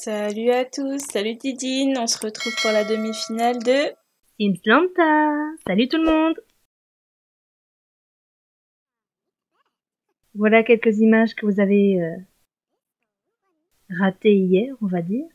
Salut à tous, salut Didine, on se retrouve pour la demi-finale de Simslanta! Salut tout le monde! Voilà quelques images que vous avez ratées hier, on va dire.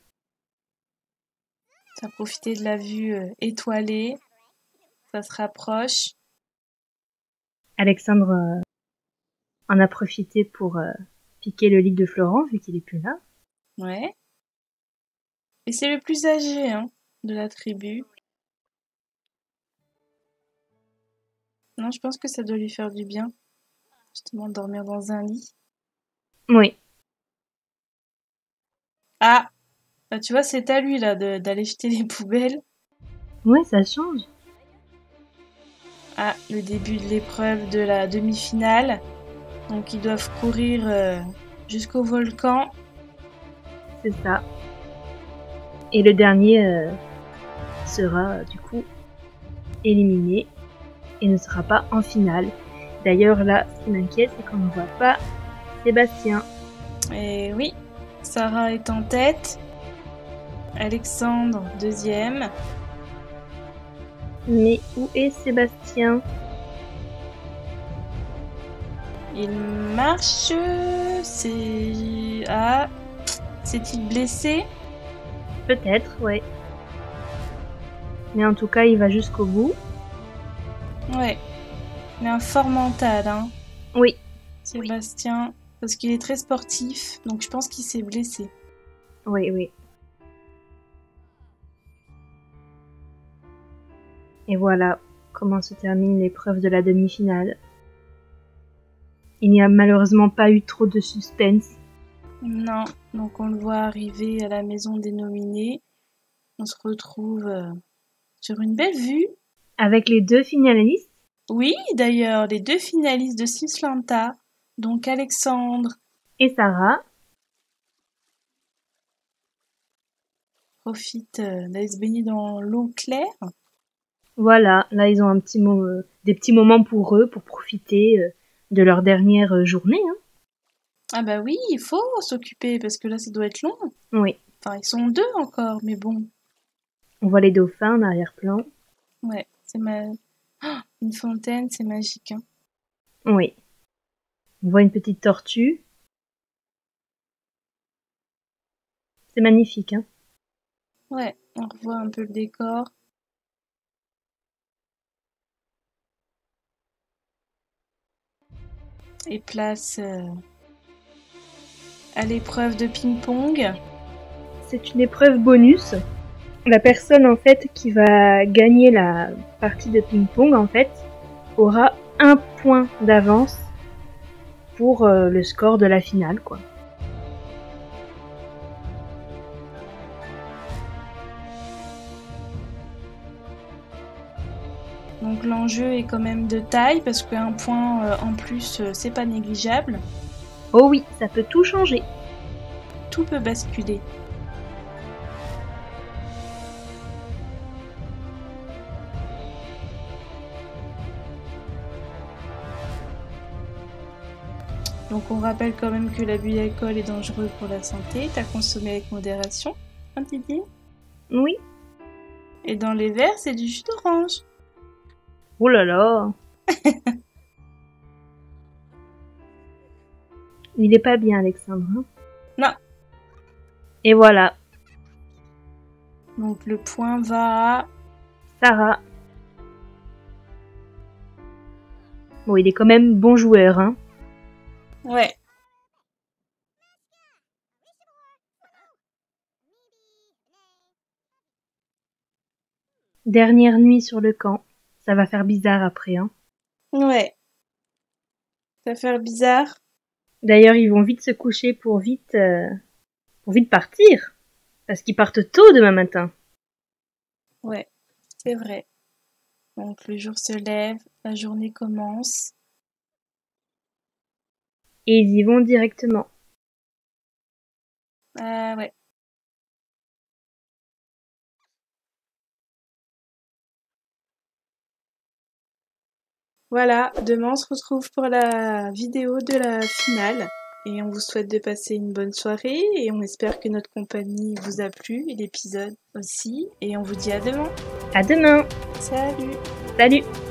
T'as profité de la vue étoilée, ça se rapproche. Alexandre en a profité pour piquer le lit de Florent, vu qu'il est plus là. Ouais. Et c'est le plus âgé de la tribu. Non, je pense que ça doit lui faire du bien, justement, de dormir dans un lit. Oui. Ah, bah, tu vois, c'est à lui là d'aller jeter les poubelles. Ouais, ça change. Ah, le début de l'épreuve de la demi-finale. Donc ils doivent courir jusqu'au volcan. C'est ça. Et le dernier sera du coup éliminé et ne sera pas en finale. D'ailleurs là, ce qui m'inquiète, c'est qu'on ne voit pas Sébastien. Et oui, Sarah est en tête. Alexandre, deuxième. Mais où est Sébastien? Il marche. C'est. Ah, s'est-il blessé? Peut-être, ouais. Mais en tout cas, il va jusqu'au bout. Ouais. Il a un fort mental, Oui. Sébastien. Parce qu'il est très sportif, donc je pense qu'il s'est blessé. Oui, oui. Et voilà comment se termine l'épreuve de la demi-finale. Il n'y a malheureusement pas eu trop de suspense. Non, donc on le voit arriver à la maison des nominés. On se retrouve sur une belle vue. Avec les deux finalistes. Oui, d'ailleurs, les deux finalistes de Simslanta, donc Alexandre, Et Sarah. profite d'aller se baigner dans l'eau claire. Voilà, là ils ont des petits moments pour eux, pour profiter de leur dernière journée. Hein. Ah bah oui, il faut s'occuper parce que là ça doit être long. Oui, Enfin, ils sont deux encore, mais bon. on voit les dauphins en arrière-plan. Ouais, une fontaine, c'est magique. Oui, on voit une petite tortue. C'est magnifique. Hein. Ouais, on revoit un peu le décor. Et place à l'épreuve de ping-pong. C'est une épreuve bonus. La personne en fait qui va gagner la partie de ping-pong en fait aura un point d'avance pour le score de la finale quoi. Donc l'enjeu est quand même de taille parce qu'un point en plus, c'est pas négligeable. Oh oui, ça peut tout changer. Tout peut basculer. Donc on rappelle quand même que l'abus d'alcool est dangereux pour la santé, à consommer avec modération, un Didier. Oui. Et dans les verres, c'est du jus d'orange. Oh là là. Il est pas bien Alexandre. Hein. Non. Et voilà. Donc le point va à Sarah. Bon, il est quand même bon joueur. Hein. Ouais. Dernière nuit sur le camp. Ça va faire bizarre après. Hein. Ouais. Ça va faire bizarre. D'ailleurs, ils vont vite se coucher pour vite partir. Parce qu'ils partent tôt demain matin. Ouais, c'est vrai. Donc le jour se lève, la journée commence. Et ils y vont directement. Ah ouais. Voilà, demain on se retrouve pour la vidéo de la finale. Et on vous souhaite de passer une bonne soirée et on espère que notre compagnie vous a plu et l'épisode aussi. Et on vous dit à demain. À demain. Salut. Salut.